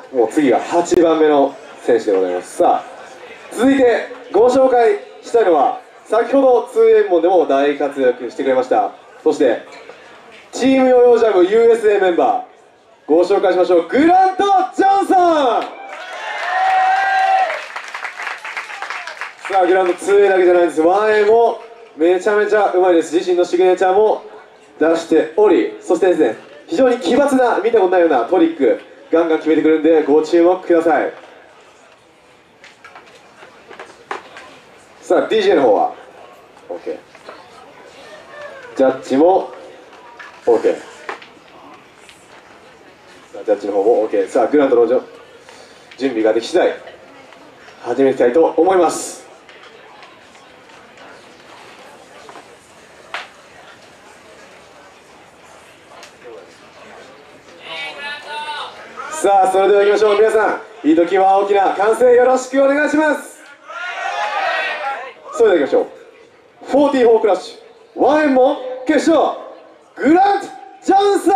もう次が8番目の選手でございます。さあ続いてご紹介したいのは先ほど通園門でも大活躍してくれました、そしてチームヨーヨージャム USA メンバーご紹介しましょう。グラント・ジョンソン。さあグラント 2A だけじゃないんです。 1A もめちゃめちゃうまいです。自身のシグネチャーも出しており、そしてですね非常に奇抜な見たことないようなトリックガンガン決めてくるんでご注目ください。さあ DJ の方は OK、 ジャッジも OK、 さあジャッジの方も OK。 さあグラントの準備ができ次第始めていきたいと思います。さあそれでは行きましょう。皆さんいい時は大きな歓声よろしくお願いします。それでは行きましょう。44クラッシュ1円も決勝グラント・ジョンソン。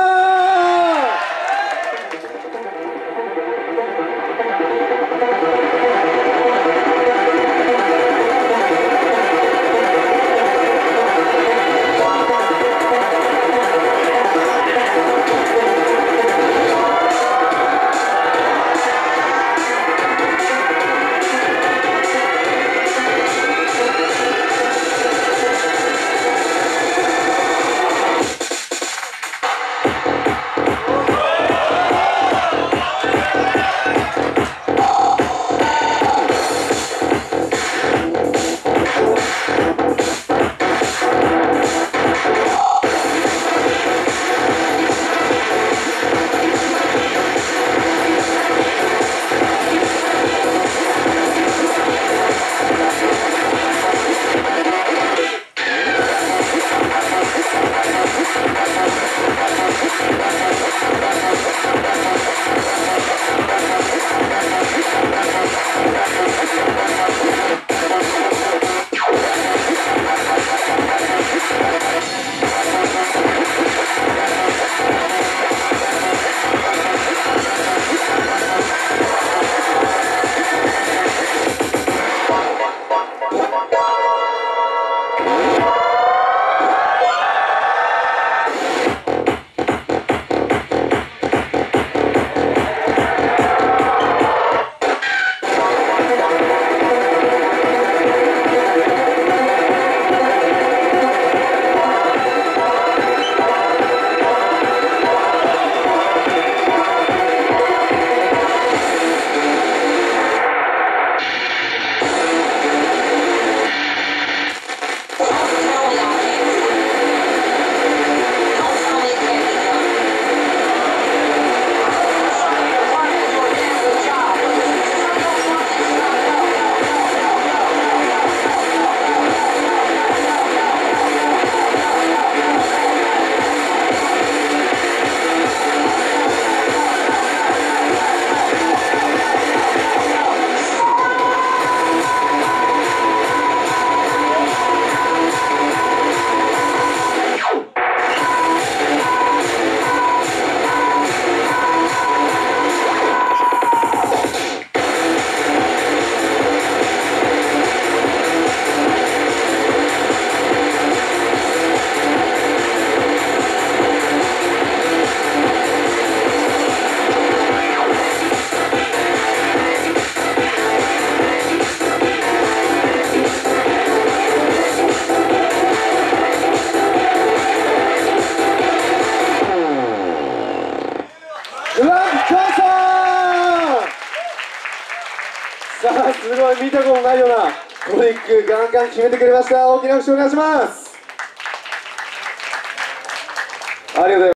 さあすごい見たことないようなトリックガンガン決めてくれました。大きな拍手お願いします。ありがとうございます。